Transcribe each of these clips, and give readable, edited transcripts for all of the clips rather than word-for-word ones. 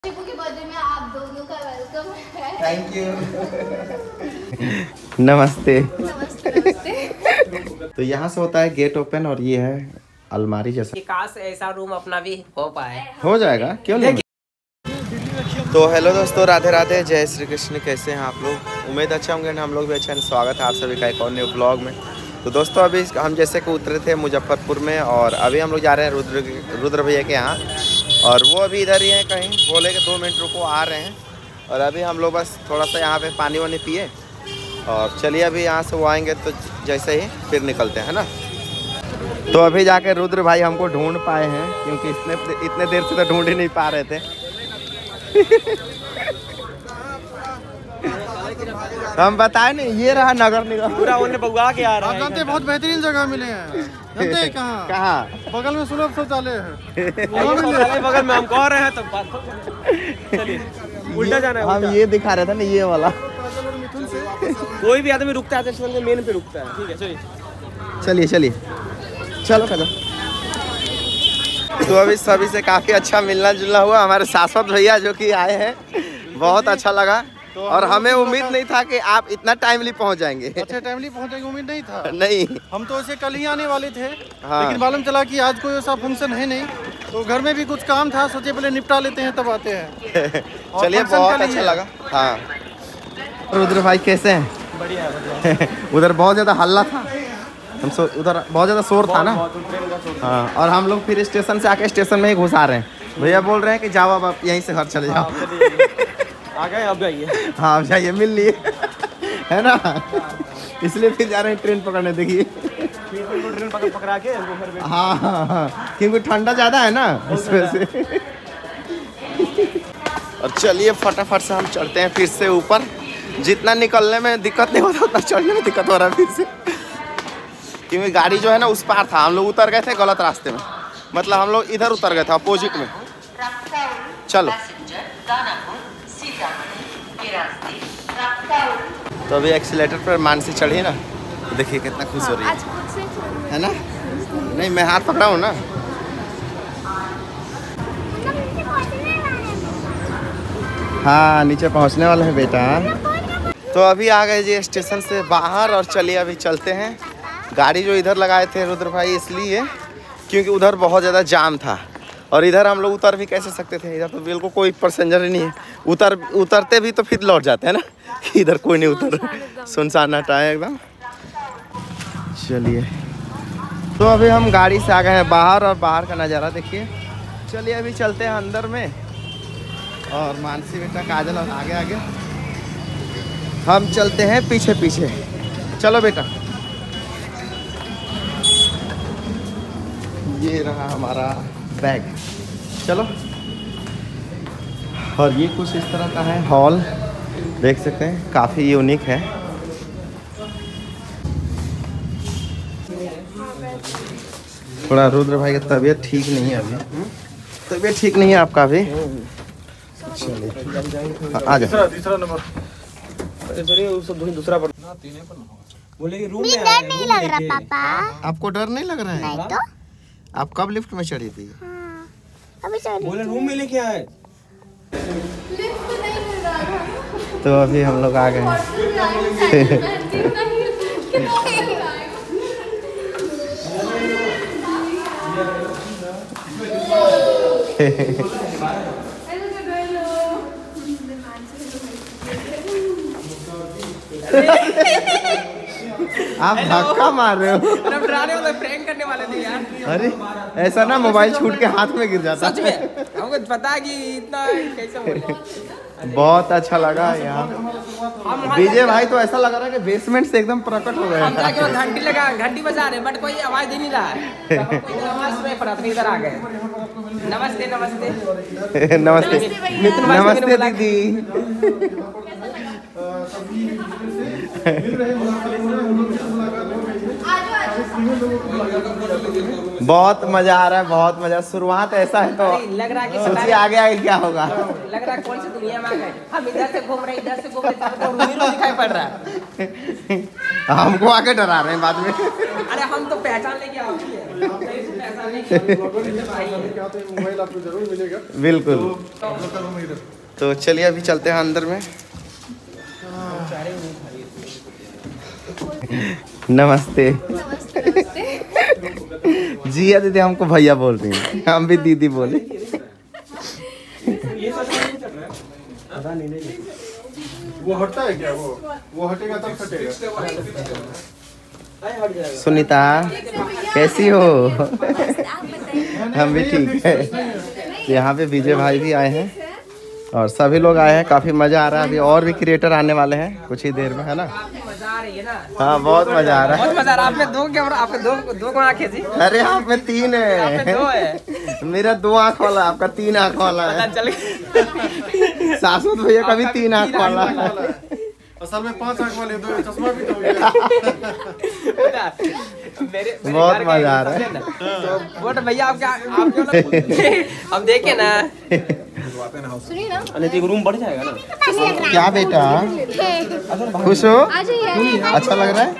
शिबू के बर्थडे में आप दोनों का वेलकम है। Thank you. नमस्ते। नमस्ते। तो यहाँ से होता है गेट ओपन और ये है अलमारी जैसा। काश ऐसा रूम अपना भी हो पाए। हो जाएगा, क्यों नहीं। तो हेलो दोस्तों, राधे राधे, जय श्री कृष्ण। कैसे हैं आप लोग? उम्मीद अच्छा होंगे ना, हम लोग भी अच्छा हैं। स्वागत है आप सभी का एक और न्यू ब्लॉग में। तो दोस्तों अभी हम जैसे कि उतरे थे मुजफ्फरपुर में और अभी हम लोग जा रहे हैं रुद्र भैया के यहाँ, और वो अभी इधर ही हैं कहीं। बोले कि 2 मिनट रुको, आ रहे हैं। और अभी हम लोग बस थोड़ा सा यहाँ पे पानी वानी पिए और चलिए अभी यहाँ से वो आएंगे तो जैसे ही फिर निकलते हैं ना। तो अभी जाके रुद्र भाई हमको ढूंढ पाए हैं, क्योंकि इतने देर से तो ढूंढ ही नहीं पा रहे थे। हम बताए नहीं, ये रहा नगर निगम। पूरा उन्हें बउआ के आ रहा है। आप जानते बहुत बेहतरीन जगह मिले हैं। जानते हैं कहाँ? कहाँ? बगल में सुलभ शौचालय है। बगल में हम कह रहे हैं तो बात चलिए उल्टा जाना है। हम ये दिखा रहे थे ना, ये वाला। कोई भी आदमी रुकता है तो मेन पे रुकता है। ठीक है चलिए चलिए चलो कदम। तो अभी सभी से काफ़ी अच्छा मिलना जुलना हुआ। हमारे शाश्वत भैया जो कि आए हैं, बहुत अच्छा लगा। और हमें उम्मीद नहीं था कि आप इतना टाइमली पहुंच जाएंगे। अच्छा, टाइमली पहुंचेंगे उम्मीद नहीं था। नहीं, हम तो ऐसे कल ही आने वाले थे। हाँ। लेकिन मालूम चला कि आज कोई ऐसा फंक्शन है नहीं, तो घर में भी कुछ काम था, सोचे पहले निपटा लेते हैं तब आते हैं। चलिए बहुत अच्छा लगा। हाँ रुद्र भाई कैसे हैं? बढ़िया। उधर बहुत ज़्यादा हल्ला था, उधर बहुत ज़्यादा शोर था ना। हाँ, और हम लोग फिर स्टेशन से आके स्टेशन में ही घुसा रहे हैं। भैया बोल रहे हैं कि जाओ अब आप यहीं से घर चले जाओ। आ गए, अब जाइए। हाँ अब जाइए, मिल लिए है ना, इसलिए फिर जा रहे हैं ट्रेन पकड़ने। देखिए ट्रेन पकड़ा के हाँ हाँ हाँ, क्योंकि ठंडा ज़्यादा है ना इस वजह से। और चलिए फटाफट से हम चढ़ते हैं फिर से ऊपर। जितना निकलने में दिक्कत नहीं होता उतना चढ़ने में दिक्कत हो रहा है फिर से, क्योंकि गाड़ी जो है ना उस पार था। हम लोग उतर गए थे गलत रास्ते में, मतलब हम लोग इधर उतर गए थे अपोजिट में। चलो तो अभी एक्सीलेटर पर मानसी चढ़ी ना, तो देखिए कितना खुश हो रही है ना। नहीं मैं हाथ पकड़ा हूँ ना। हाँ नीचे पहुँचने वाले हैं बेटा। तो अभी आ गए जी स्टेशन से बाहर, और चलिए अभी चलते हैं। गाड़ी जो इधर लगाए थे रुद्र भाई इसलिए क्योंकि उधर बहुत ज़्यादा जाम था, और इधर हम लोग उतर भी कैसे सकते थे। इधर तो बिल्कुल कोई पैसेंजर ही नहीं है। उतरते भी तो फिर लौट जाते हैं ना। इधर कोई नहीं उतर, सुनसान हटा है एकदम। चलिए तो अभी हम गाड़ी से आ गए हैं बाहर, और बाहर का नज़ारा देखिए। चलिए अभी चलते हैं अंदर में, और मानसी बेटा काजल और आगे आगे, हम चलते हैं पीछे पीछे। चलो बेटा, ये रहा हमारा बैग। चलो, और ये कुछ इस तरह का है हॉल, देख सकते हैं काफ़ी यूनिक है। थोड़ा रुद्र भाई का तबीयत ठीक नहीं है अभी। तबीयत ठीक नहीं है आपका अभी? चलिए आ जाओ। तीसरा नंबर दूसरा पर बोले कि रूम में डर नहीं लग रहा पापा? आपको डर नहीं लग रहा है? नहीं तो आप कब लिफ्ट में चढ़ी थी? हाँ, अभी चल। बोले रूम में लेके आए। लिफ्ट नहीं मिल रहा था। तो अभी हम लोग आ गए हैं। आप धक्का मार रहे हो। डराने वाले, प्रैंक करने वाले थे यार। अरे ऐसा ना, मोबाइल छूट के हाथ में गिर जाता। सच में हमको पता है कि इतना कैसे हो रहा है। बहुत अच्छा लगा यहाँ। विजय भाई तो ऐसा लग रहा है कि बेसमेंट से एकदम प्रकट हो गए। हम जाके घंटी बजा रहे, बट कोई आवाज दे नहीं रहा है। कोई आवाज सुनाई पड़ा तो इधर आ गए। नमस्ते नमस्ते नमस्ते नमस्ते दीदी। बहुत मजा आ रहा है, बहुत मजा। शुरुआत ऐसा है तो लग रहा है कि सोचिए आगे आगे क्या होगा। लग रहा है कौन सी दुनिया में आ गए। हम इधर से घूम रहे, इधर से घूम रहे, सबको हीरो दिखाई पड़ रहा है। हमको आके डरा रहे हैं बाद में। अरे हम तो पहचान लेंगे आपकी है, पहचान लेंगे। मोबाइल आपको जरूर मिलेगा। बिल्कुल। तो चलिए अभी चलते हैं अंदर में। नमस्ते। जी दीदी हमको भैया बोल रही हैं, हम भी दीदी बोले। वो हटता है क्या? वो हटेगा तब फटेगा। सुनीता कैसी हो? हम भी ठीक है। यहाँ पे विजय भाई भी आए हैं और सभी लोग आए हैं, काफी मजा आ रहा है। अभी और भी क्रिएटर आने वाले हैं कुछ ही देर में, है ना? मजा आ रही है ना? हाँ बहुत मजा आ रहा है। बहुत मजा आ रहा है। आप में दो कैमरा, आपके दो आँखें जी? अरे आप में 3 आप में 2 है। है। मेरा 2 आँख वाला, आपका 3 आँख वाला है। चल सासुत भैया का भी 3 आँख वाला है। असल में 5 आंख वाले 2 चश्मा भी तो हो गया। मेरे बहुत मजा आ रहा है। तो वो तो भैया आप क्यों अब देखे ना, सुनिए ना, रूम बढ़ जाएगा ना। क्या बेटा खुश हो? आ जाइए। अच्छा लग रहा है?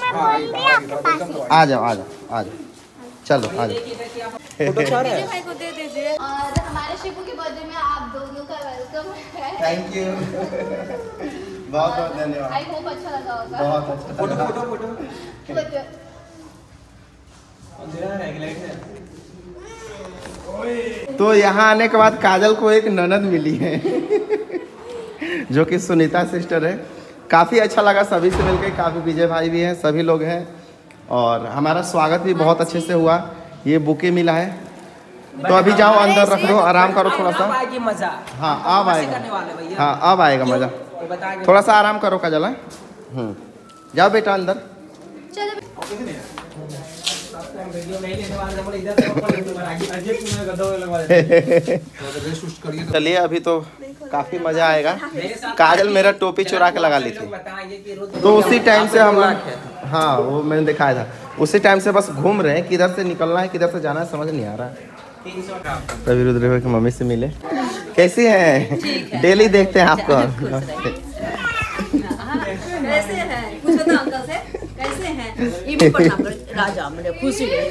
आ जाओ आ जाओ आ जाओ, चलो आ जाओ। भाई को दे दीजिए। और हमारे शिपू के बर्थडे में आप दोनों का वेलकम है। थैंक यू, बहुत बहुत धन्यवाद। आई होप अच्छा लगा होगा। बहुत अच्छा। फोटो। तो यहाँ आने के बाद काजल को एक ननद मिली है जो कि सुनीता सिस्टर है। काफ़ी अच्छा लगा सभी से मिलकर, काफ़ी विजय भाई भी हैं, सभी लोग हैं और हमारा स्वागत भी बहुत अच्छे से हुआ। ये बुके मिला है तो अभी जाओ अंदर रख दो, आराम करो थोड़ा सा। मजा। हाँ अब आएगा, हाँ अब आएगा मज़ा। थोड़ा सा आराम करो काजल। जाओ बेटा अंदर। चलिए अभी तो काफी मजा आएगा। काजल मेरा टोपी चुरा के लगा ली थी तो उसी टाइम से हम, हाँ वो मैंने दिखाया था, उसी टाइम से बस घूम रहे हैं, किधर से निकलना है किधर से जाना है समझ नहीं आ रहा है। तभी रुद्र की मम्मी से मिले। कैसी हैं? डेली देखते हैं आपको। कैसे हैं? कुछ बता अंकल से, कैसे हैं? ये भी पढ़ना राजा मेरे खुशी है।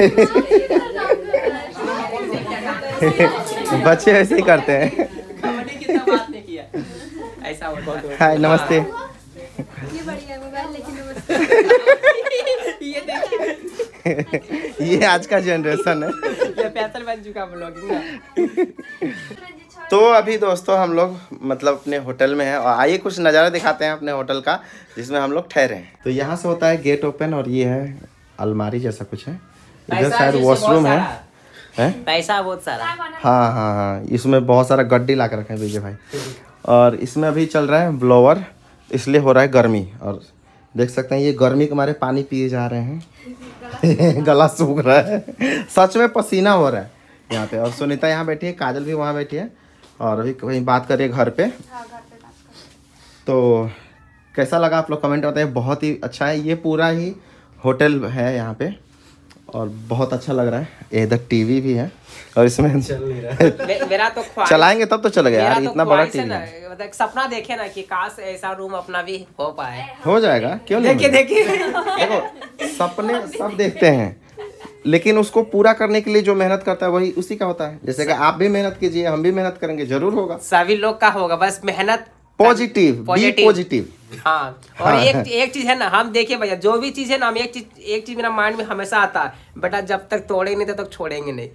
बच्चे ऐसे ही करते हैं। ऐसा होता है। हाय नमस्ते। ये बढ़िया मोबाइल लेकिन नमस्ते। ये देखिए, ये आज का जनरेशन है। ये पैदल बन चुका ब्लॉगिंग ना। तो अभी दोस्तों हम लोग मतलब अपने होटल में हैं और आइए कुछ नज़ारा दिखाते हैं अपने होटल का जिसमें हम लोग ठहरे हैं। तो यहाँ से होता है गेट ओपन और ये है अलमारी जैसा कुछ है, इधर शायद वॉशरूम है। पैसा बहुत सारा। हाँ हाँ हाँ, इसमें बहुत सारा गड्डी ला कर रखे हैं विजय भाई। और इसमें अभी चल रहा है ब्लोवर, इसलिए हो रहा है गर्मी। और देख सकते हैं ये गर्मी के मारे पानी पिए जा रहे हैं। गला सूख रहा है, सच में पसीना हो रहा है यहाँ पे। और सुनीता यहाँ बैठी है, काजल भी वहाँ बैठी है और अभी कहीं बात करिए घर पे। तो कैसा लगा आप लोग कमेंट बताइए। बहुत ही अच्छा है, ये पूरा ही होटल है यहाँ पे और बहुत अच्छा लग रहा है। इधर टीवी भी है और इसमें चल नहीं रहा है। मेरा तो चलाएंगे तब तो चलेगा यार, इतना बड़ा टीवी है। मतलब सपना देखे ना कि काश ऐसा रूम अपना भी हो पाए। हो जाएगा, क्यों नहीं? देखिए देखो सपने सब देखते हैं लेकिन उसको पूरा करने के लिए जो मेहनत करता है वही उसी का होता है। जैसे कि आप भी मेहनत कीजिए, हम भी मेहनत करेंगे, जरूर होगा। सभी लोग का होगा, बस मेहनत। Positive, be positive. हाँ और हाँ। एक चीज है ना, हम देखिए भैया जो भी चीज है ना, हम एक चीज मेरा माइंड में हमेशा आता है, बेटा जब तक तोड़ेंगे नहीं तब तक छोड़ेंगे नहीं।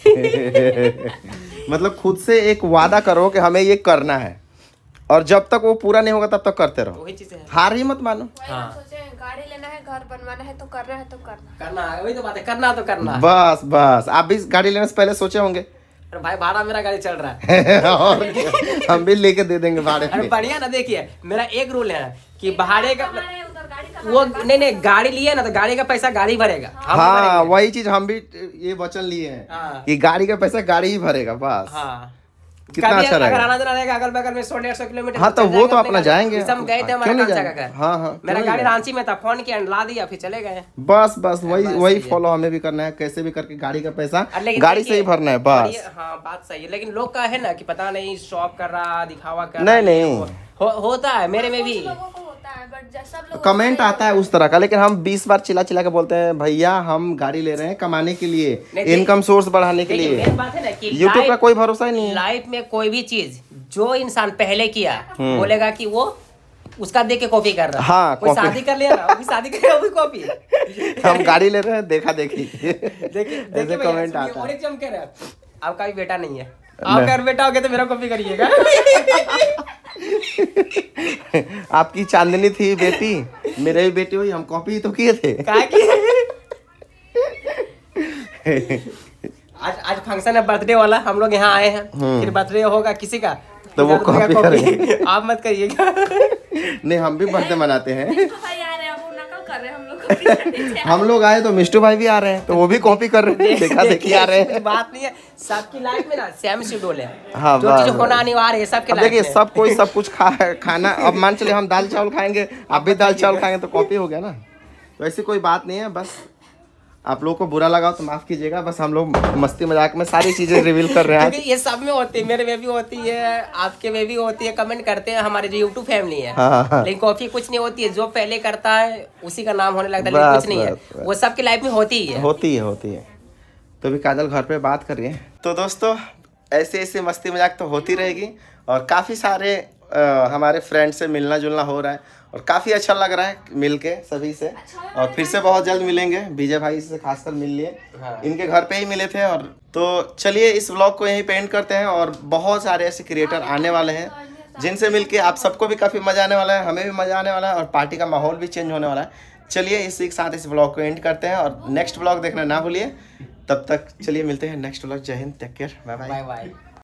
मतलब खुद से एक वादा करो कि हमें ये करना है और जब तक वो पूरा नहीं होगा तब तक करते रहो। वही चीज है, हार ही मत मानो। हाँ गाड़ी लेना है, घर बनवाना है तो करना है तो करना। करना है, वही तो बात है, करना तो करना। बस बस आप भी गाड़ी लेने से पहले सोचे होंगे। अरे भाई भाड़ा मेरा गाड़ी चल रहा है। और क्या? हम भी लेके दे देंगे भाड़े अरे पे। बढ़िया ना, देखिए मेरा एक रूल है कि भाड़े का वो नहीं गाड़ी लिए ना तो गाड़ी का पैसा गाड़ी भरेगा। हम हाँ भरेंगे। वही चीज हम भी ये वचन लिए हैं हाँ। कि गाड़ी का पैसा गाड़ी ही भरेगा बस। हाँ कितना कभी अच्छा अगर रहेगा। आना जाना रहेगा अगल बगल में 100-150 किलोमीटर। हाँ तो चल वो जाएंगे तो अपना अपने जाएंगे। घर। हम गए थे हमारे क्यों नहीं कांचा का जाएंगे? घर। हाँ हाँ मेरा क्यों गाड़ी नहीं रांची में था, फोन किया ला दिया फिर चले गए। जाएंगे? बस बस वही बस वही सही है। फॉलो हमें भी करना है, कैसे भी करके गाड़ी का पैसा लेकिन गाड़ी देखिए, से ही भरना है और बस। ये- हाँ बात सही है, लेकिन लोग का है ना कि पता नहीं शॉप कर रहा, दिखावा कर नहीं रहा, नहीं होता है मेरे में भी। लोगों को होता है बट सब लोग कमेंट आता है उस तरह का, लेकिन हम 20 बार चिल्ला चिल्ला के बोलते हैं भैया हम गाड़ी ले रहे हैं कमाने के लिए, इनकम सोर्स बढ़ाने के लिए। मेन बात है ना कि यूट्यूब का कोई भरोसा ही नहीं है। लाइफ में कोई भी चीज जो इंसान पहले किया बोलेगा कि वो उसका देख के कॉपी कर रहा है। हाँ, कोई कॉपी। शादी कर लिया ना, वो भी शादी कर वो भी कॉपी। हम गाड़ी ले रहे हैं देखा देखी देखिए ऐसे कमेंट आता और है। एक जम कह रहा है आपका भी बेटा नहीं है, आप अगर बेटा हो गया तो मेरा कॉपी करिएगा। आपकी चांदनी थी बेटी, मेरे भी बेटी हुई, हम कॉपी तो किए थे। काहे कि आज फंक्शन है बर्थडे वाला, हम लोग यहाँ आए हैं, फिर बर्थडे होगा किसी का तो वो कॉपी करेंगे। आप मत करिएगा। नहीं हम भी बर्थडे मनाते हैं। तो भाई आ रहे हैं, वो नकल कर रहे हैं, हम लोग कॉपी कर रहे थे। हम लोग आए तो मिष्टू भाई भी आ रहे हैं, तो वो भी कॉपी कर रहे हैं, देखा देखी आ रहे हैं। बात नहीं है, सबकी लाइफ में ना सेम शेड्यूल है। हाँ, जो चीज होना अनिवार्य है सबके अब लाइफ देखिए में। सब कोई सब कुछ खाना, अब मान चलिए हम दाल चावल खाएंगे, आप भी दाल चावल खाएंगे, तो कॉपी हो गया ना। तो ऐसी कोई बात नहीं है, बस आप लोगों को बुरा लगा तो माफ कीजिएगा, बस हम लोग मस्ती मजाक में सारी चीजें रिवील कर रहे हैं। क्योंकि ये सब में होती है, मेरे में भी होती है, आपके में भी होती है, कमेंट करते हैं हमारे जो यूट्यूब फैमिली है। हाँ। लेकिन कॉफी कुछ नहीं होती है, जो पहले करता है उसी का नाम होने लगता है, लेकिन कुछ नहीं है, वो सबकी लाइफ में होती ही है। होती है। तो भी काजल घर पे बात कर रही है। तो दोस्तों ऐसे ऐसे मस्ती मजाक तो होती रहेगी, और काफ़ी सारे हमारे फ्रेंड से मिलना जुलना हो रहा है, और काफ़ी अच्छा लग रहा है मिल के सभी से। और फिर से बहुत जल्द मिलेंगे, विजय भाई से खासकर मिल लिए, इनके घर पे ही मिले थे। और तो चलिए इस व्लॉग को यहीं पे एंड करते हैं, और बहुत सारे ऐसे क्रिएटर आने वाले हैं जिनसे मिलके आप सबको भी काफ़ी मज़ा आने वाला है, हमें भी मज़ा आने वाला है, और पार्टी का माहौल भी चेंज होने वाला है। चलिए इसी के साथ इस व्लॉग को एंड करते हैं, और नेक्स्ट व्लॉग देखना ना भूलिए। तब तक चलिए मिलते हैं नेक्स्ट व्लॉग। जय हिंद, take care, bye bye. Bye bye.